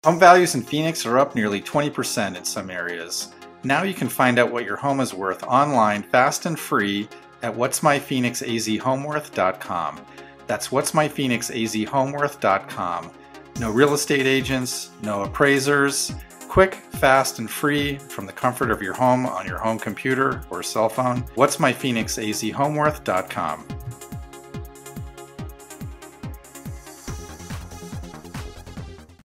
Home values in Phoenix are up nearly 20% in some areas. Now you can find out what your home is worth online fast and free at whatsmyphoenixazhomeworth.com. That's whatsmyphoenixazhomeworth.com. No real estate agents, no appraisers. Quick, fast, and free from the comfort of your home on your home computer or cell phone. whatsmyphoenixazhomeworth.com.